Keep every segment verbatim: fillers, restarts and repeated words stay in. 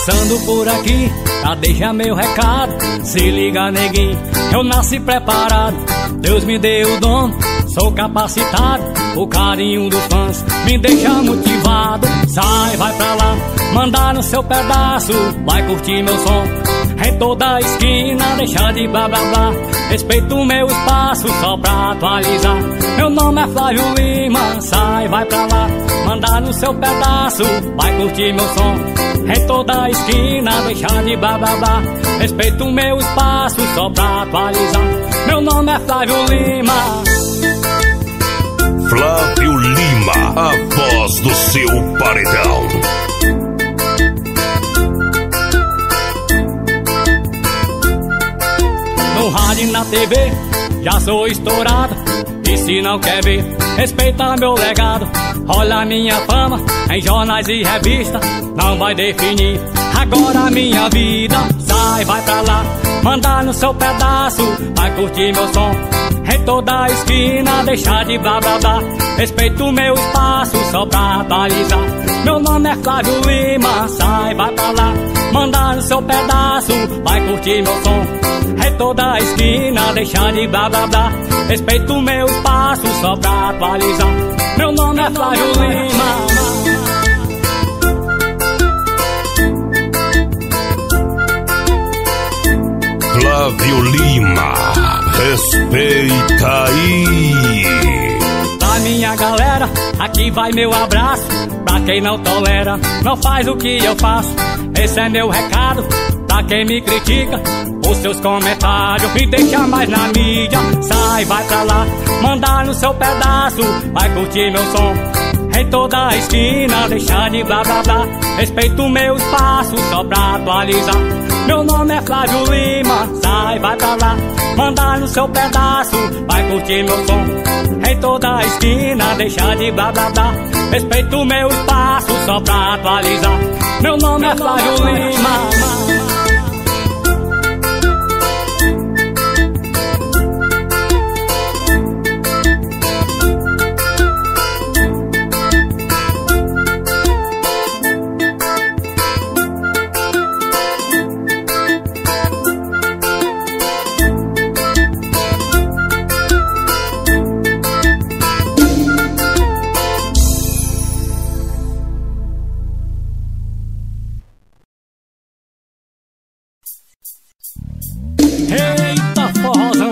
Passando por aqui, já deixa meu recado. Se liga, neguinho, eu nasci preparado. Deus me deu o dom, sou capacitado. O carinho dos fãs me deixa motivado. Sai, vai pra lá, manda no seu pedaço. Vai curtir meu som em toda a esquina, deixa de blá blá blá. Respeita o meu espaço só pra atualizar. Meu nome é Flávio Lima. Sai, vai pra lá, manda no seu pedaço. Vai curtir meu som em toda a esquina, deixa de blá blá blá. Respeita o meu espaço só pra atualizar. Meu nome é Flávio Lima. Flávio Lima, a voz do seu paredão. No rádio e na T V já sou estourado. E se não quer ver, respeita meu legado. Olha a minha fama em jornais e revistas, não vai definir agora a minha vida. Sai, vai pra lá, manda no seu pedaço. Vai curtir meu som em toda a esquina, deixa de blá blá blá. Respeita o meu espaço só pra atualizar. Meu nome é Flávio Lima. Sai, vai pra lá, manda no seu pedaço. Vai curtir meu som em toda a esquina, deixa de blá blá blá. Respeita o meu espaço só pra atualizar. Meu nome é Flávio Lima. Flávio Lima, respeita aí. Pra minha galera, aqui vai meu abraço. Pra quem não tolera, não faz o que eu faço. Esse é meu recado pra quem me critica. Os seus comentários me deixam mais na mídia. Sai, vai pra lá, manda no seu pedaço. Vai curtir meu som em toda a esquina, deixa de blá blá blá. Respeita o meu espaço só pra atualizar. Meu nome é Flávio Lima. Sai, vai pra lá, manda no seu pedaço. Vai curtir meu som em toda a esquina, deixa de blá blá blá. Respeita o meu espaço só pra atualizar. Meu nome é Flávio Lima. Eita forrozão,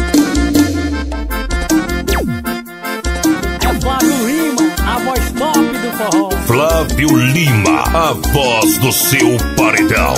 é Flávio Lima, a voz top do forró. Flávio Lima, a voz do seu paredão.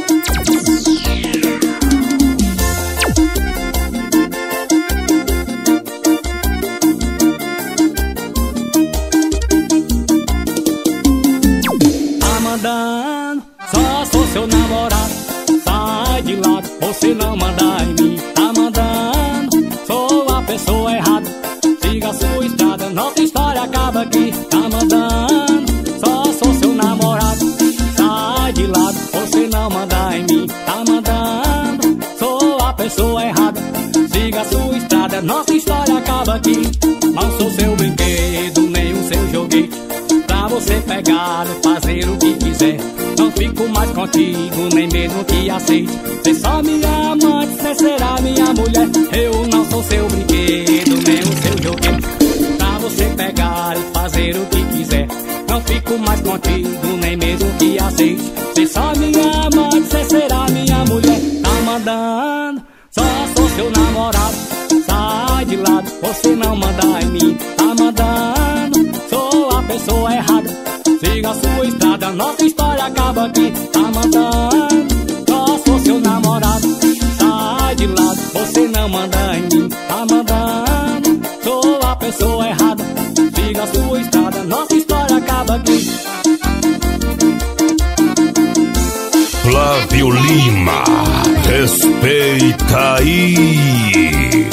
Tá mandando, só sou seu namorado. Sai de lado, você não manda em mim. Tá mandando, sou a pessoa errada. Siga a sua estrada, nossa história acaba aqui. Tá mandando, só sou seu namorado. Sai de lado, você não manda em mim. Tá mandando, sou a pessoa errada. Siga a sua estrada, nossa história acaba aqui. Não sou seu brinquedo, nem o seu joguete pra você pegar e fazer o que quiser. Não fico mais contigo, nem mesmo que aceite. Você só minha amante, você será minha mulher. Eu não sou seu brinquedo, nem o seu joguete pra você pegar e fazer o que quiser. Não fico mais contigo, nem mesmo que aceite. Você só minha amante, você será minha mulher. Tá mandando, só sou seu namorado. Sai de lado, você não manda em mim. Tá mandando, sou a pessoa errada. Siga a sua estrada, nossa história acaba aqui. Tá mandando, só sou seu namorado. Sai de lado, você não manda em mim. Tá mandando, sou a pessoa errada. Siga a sua estrada, nossa história acaba aqui. Flávio Lima, respeita aí.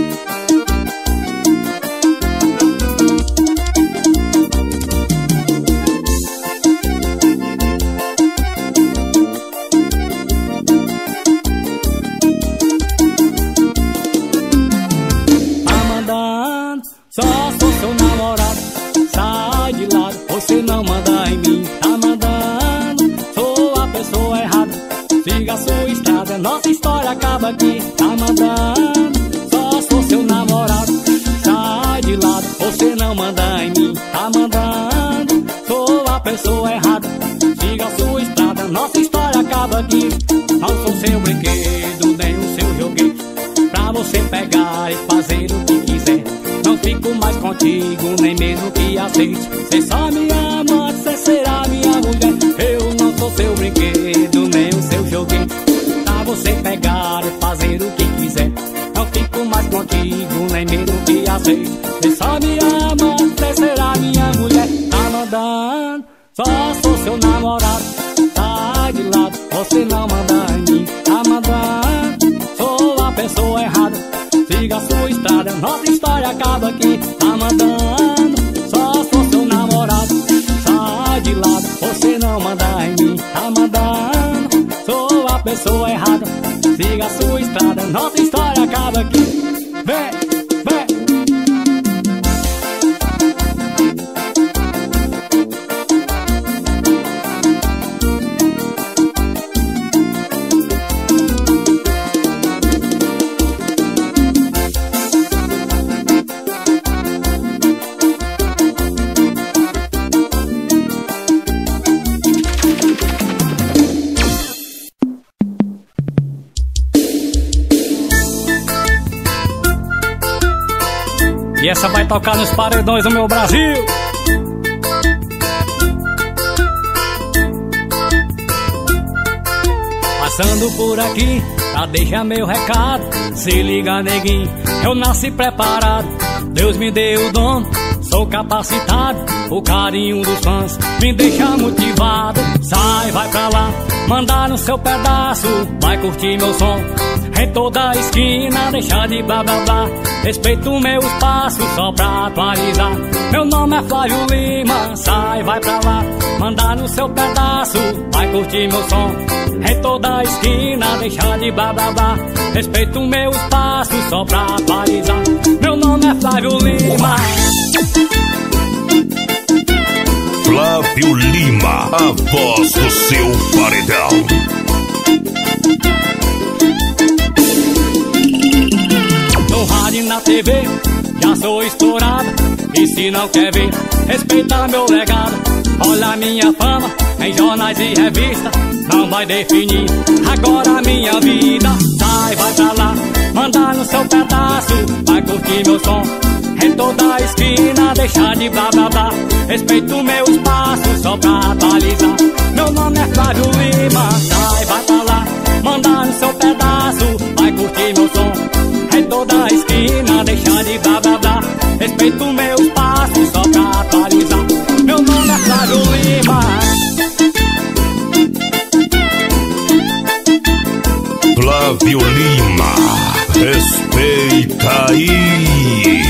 Só sou seu namorado. Sai de lado, você não manda em mim. Tá mandando, sou a pessoa siga a sua estrada, nossa história acaba aqui. Tá mandando, só sou seu namorado, sai de lado, você não manda em mim. Tá mandando, sou a pessoa errada, siga a sua estrada, nossa história acaba aqui. Não sou seu brinquedo, nem o seu joguete, pra você pegar e fazer o que quiser. Não fico mais contigo, nem mesmo que aceite. Cê só me ama, cê será minha mulher. Eu não sou seu brinquedo, nem o seu joguete, pra você pegar e fazer o que quiser. Não fico mais contigo, nem mesmo que aceite. Cê só me ama, cê será minha mulher. Tá mandando, só sou seu namorado, sai de lado, você não manda em mim. Tá mandando, sou a pessoa errada, siga a sua estrada, nossa história acaba aqui. Tá mandando, só sou seu namorado, sai de lado, você não manda em mim. Tá mandando, sou a pessoa errada, siga a sua estrada, nossa história acaba aqui. Vem, vem. E essa vai tocar nos paredões do meu Brasil. Passando por aqui pra deixar meu recado, se liga neguinho, eu nasci preparado, Deus me deu o dom, sou capacitado, o carinho dos fãs me deixa motivado. Sai, vai pra lá, mandar no seu pedaço, vai curtir meu som em toda a esquina, deixa de blá blá blá, respeito o meu espaço só pra atualizar. Meu nome é Flávio Lima, sai, vai pra lá, mandar no seu pedaço, vai curtir meu som em toda a esquina, deixa de blá blá blá, respeito o meu espaço só pra atualizar. Meu nome é Flávio Lima. Flávio Lima, a voz do seu paredão. No rádio e na T V, já sou estourado, e se não quer ver, respeita meu legado. Olha a minha fama em jornais e revistas, não vai definir agora a minha vida. Sai, vai pra lá, manda no seu pedaço, vai curtir meu som em toda a esquina, deixa de blá blá blá, respeito o meu espaço só pra atualizar. Meu nome é Flávio Lima, sai, vai pra lá, manda no seu pedaço, vai curtir meu som em toda a esquina, deixa de blá blá blá, respeito o meu espaço só pra atualizar. Meu nome é Flávio Lima. Flávio Lima, respeita aí.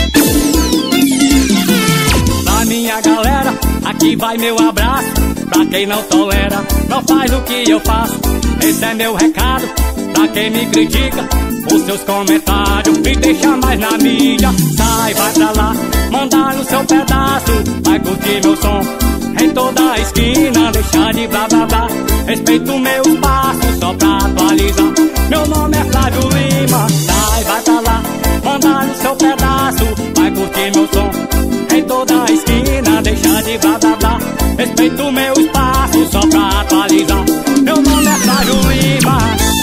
Pra minha galera, aqui vai meu abraço, pra quem não tolera, não faz o que eu faço. Esse é meu recado, pra quem me critica, os seus comentários me deixam mais na mídia. Sai, vai pra lá, manda no seu pedaço, vai curtir meu som em toda a esquina, deixa de blá blá blá, respeito o meu espaço só pra atualizar. Meu nome é Flávio Lima, sai, vai pra lá, manda no seu pedaço, vai curtir meu som em toda a esquina, deixa de blá blá blá, respeito o meu espaço só pra atualizar. Meu nome é Flávio Lima.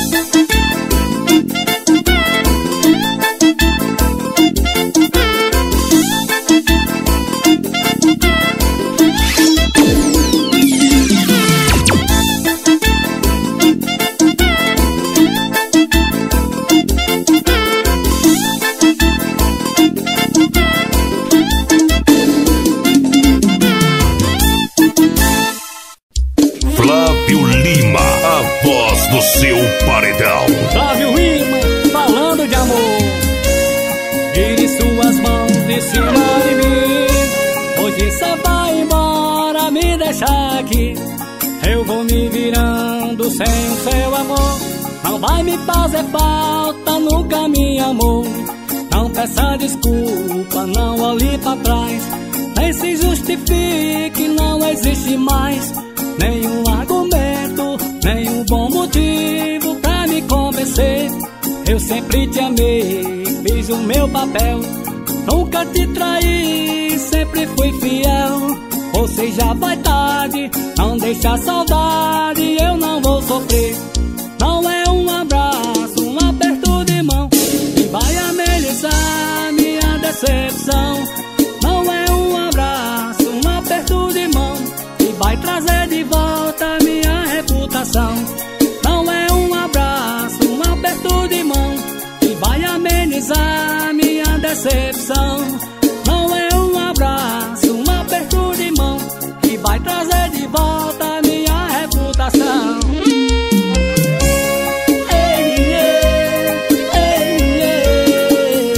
Flávio Lima, a voz do seu paredão. Flávio Lima, falando de amor, tire suas mãos de cima de mim. Hoje cê vai embora, me deixar aqui, eu vou me virando sem o seu amor. Não vai me fazer falta nunca, meu amor. Não peça desculpa, não olhe pra trás, nem se justifique, não existe mais nenhum argumento, nenhum bom motivo motivo pra me convencer. Eu sempre te amei, fiz o meu papel. Nunca te traí, sempre fui fiel. Você já vai tarde, não deixa saudade, eu não vou sofrer. Não é um abraço, um aperto de mão que vai amenizar minha decepção. Não é um abraço, um aperto de mão que vai trazer de volta minha reputação. Não é um abraço, um aperto de mão que vai amenizar minha decepção. Não é um abraço, um aperto de mão que vai trazer de volta minha reputação. Ei, ei, ei, ei.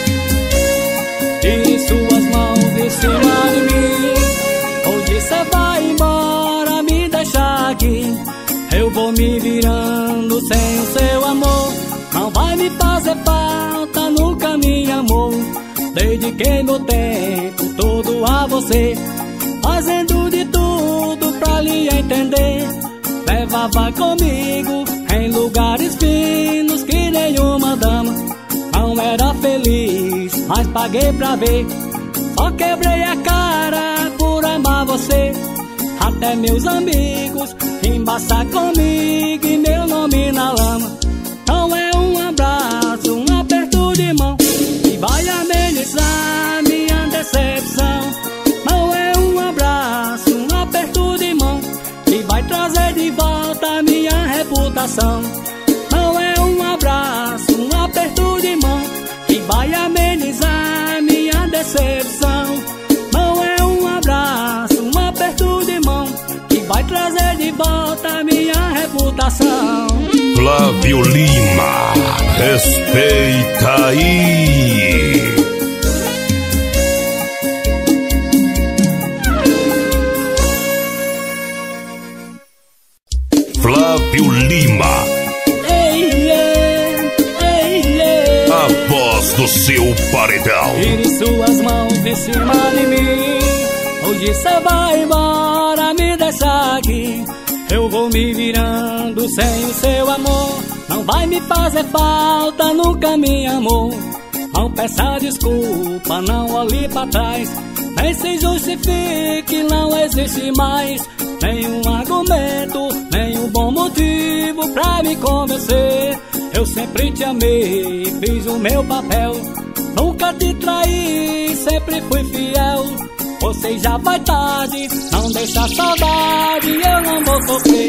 Tire suas mãos de cima de mim. Hoje cê vai embora, me deixar aqui. Eu vou me virando sem o seu amor. Não vai me fazer falta nunca, me amor. Dediquei meu tempo todo a você, fazendo de tudo pra lhe entender. Levava comigo em lugares finos que nenhuma dama. Não era feliz, mas paguei pra ver. Só quebrei a cara por amar você. Até meus amigos embaçar comigo e meu nome na lama. Não é um abraço, um aperto de mão que vai amenizar minha decepção. Não é um abraço, um aperto de mão que vai trazer de volta minha reputação. Não é um abraço, um aperto de mão que vai amenizar minha decepção. Não é um abraço, um aperto de mão que vai trazer de volta minha reputação. Flávio Lima, respeita aí. Flávio Lima. Ei, ei, ei, ei. A voz do seu paredão. Tire suas mãos de cima de mim. Hoje cê vai embora, me deixa aqui. Eu vou me virando sem o seu amor. Não vai me fazer falta nunca, me amor. Não peça desculpa, não olhe pra trás. Nem se justifique, não existe mais nenhum argumento, nenhum bom motivo pra me convencer. Eu sempre te amei, fiz o meu papel. Nunca te traí, sempre fui fiel. Você já vai tarde, não deixa saudade, eu não vou sofrer.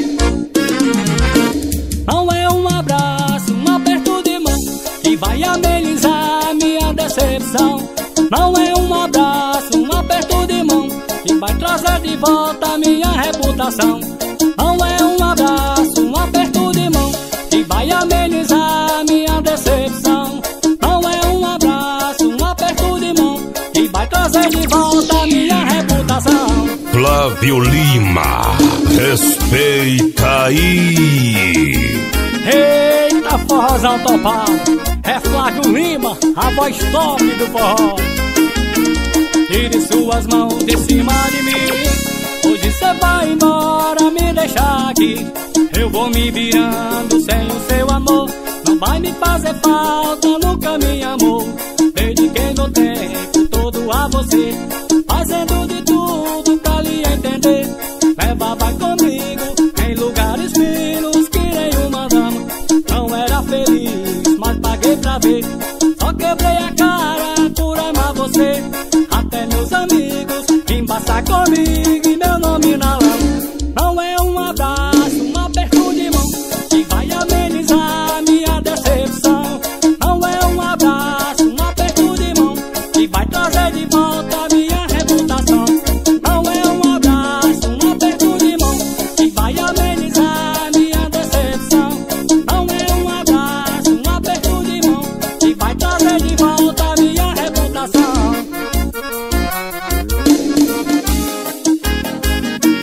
Não é um abraço, um aperto de mão que vai amenizar minha decepção. Não é um abraço, um aperto de mão que vai trazer de volta minha reputação. Não é um abraço, um aperto de mão que vai amenizar minha decepção. Não é um abraço, um aperto de mão que vai trazer de volta minha reputação. Flávio Lima, respeita aí. Eita, forrozão topado. É Flávio Lima, a voz top do forró. Tire suas mãos de cima de mim. Hoje cê vai embora, me deixar aqui. Eu vou me virando sem o seu amor. Não vai me fazer falta nunca, me amor. Dediquei meu tempo todo a você, fazendo de tudo pra lhe entender. Levava comigo em lugares finos que nenhuma dama. Não era feliz, mas paguei pra ver. Só quebrei a cara por amar você. Até meus amigos embaçar comigo e meu nome na lama. Não é um abraço, um aperto de mão que vai amenizar minha decepção. Não é um abraço, um aperto de mão que vai trazer de volta minha reputação. Não é um abraço, um aperto de mão que vai amenizar minha decepção. Não é um abraço, um aperto de mão que vai trazer de volta minha reputação.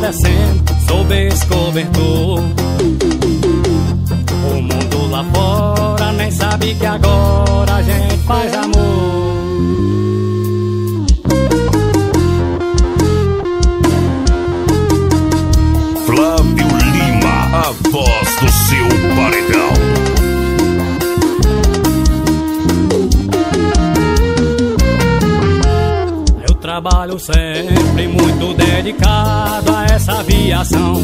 descendo sob esse cobertor. O mundo lá fora nem sabe que agora a gente faz amor. Flávio Lima, a voz do seu paredão. Eu trabalho sempre muito dedicado a essa aviação.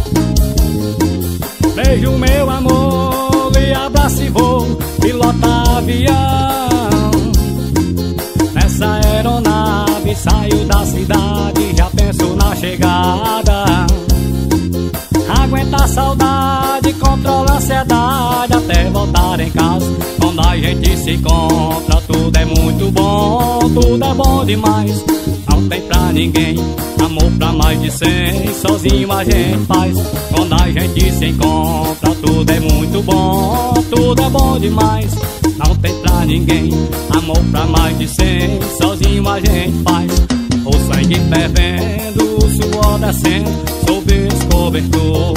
Beijo meu amor e abraço e vou pilotar avião. Nessa aeronave saio da cidade, já penso na chegada. Aguenta a saudade, controla a ansiedade até voltar em casa. Quando a gente se encontra tudo é muito bom, tudo é bom demais. Não tem pra ninguém, amor pra mais de cem, sozinho a gente faz. Quando a gente se encontra tudo é muito bom, tudo é bom demais. Não tem pra ninguém, amor pra mais de cem, sozinho a gente faz. O sangue fervendo, o suor descendo sob esse cobertor.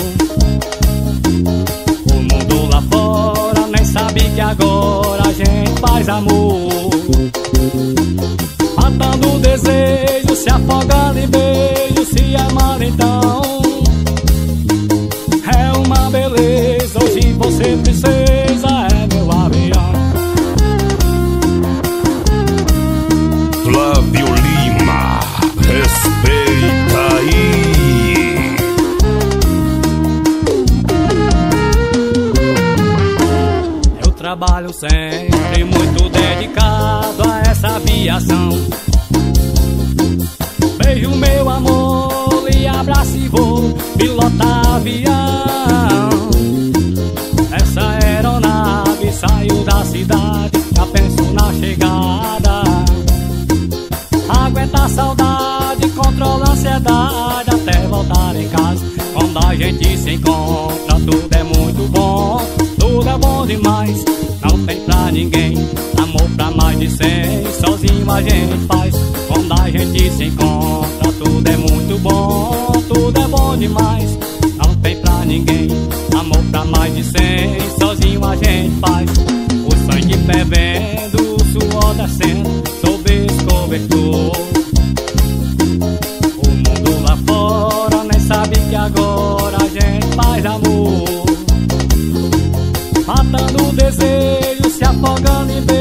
O mundo lá fora nem sabe que agora a gente faz amor. Matando o desejo, se afogando em beijo, se amar então é uma beleza. Hoje você precisa, é meu avião. Flávio Lima, respeita aí. Eu trabalho sempre muito dedicado a essa aviação. Beijo meu amor e abraço e vou pilotar avião. Essa aeronave saiu da cidade, já penso na chegada. Aguenta a saudade, controla a ansiedade até voltar em casa. Quando a gente se encontra tudo é muito bom, tudo é bom demais. Não tem pra ninguém, amor pra mais de cem, sozinho a gente faz. Quando a gente se encontra tudo é muito bom, tudo é bom demais. Não tem pra ninguém, amor pra mais de cem, sozinho a gente faz. O sangue fervendo, o suor descendo sob esse cobertor. O mundo lá fora nem sabe que agora a gente faz amor. Matando o desejo, se afogando em beijo,